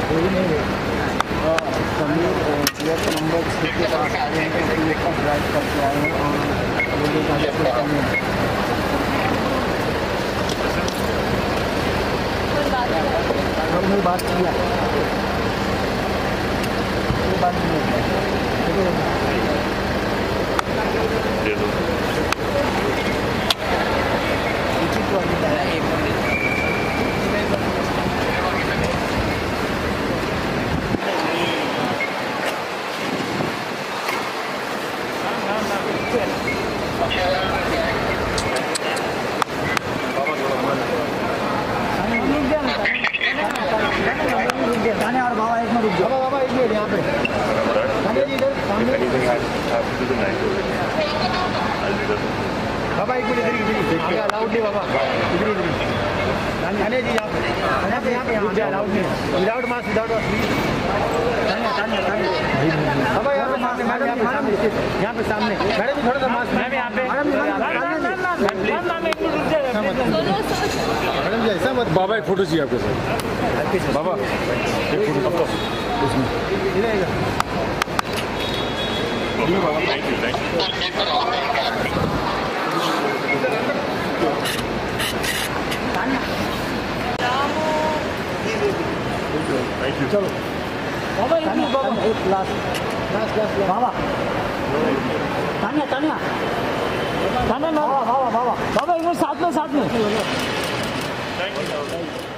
number 6 के पास आ रहे हैं क्योंकि ये का ड्राइव करके आए हैं और हमने बात किया बात नहीं और बाबा एक में रुक जाओ बाबा एक मिनट यहाँ पे इधर सामने बाबा एक मिनट इधर अलाउड नहीं बाबा इधर थाने जी यहाँ पे अलाउड नहीं विदाउट मास्क विदाउट बाबा यहाँ पे सामने मैडम थोड़ा सा मास्क मैम यहाँ पे मैडम जी ऐसा मत बाबा एक फोटो चाहिए आपके साथ बाबा एक फोटो इसमें थैंक यू चलो बाबा एक लास्ट बाबा तानिया तानिया तानिया बाबा बाबा बाबा बाबा एक मिनट साथ में थैंक यू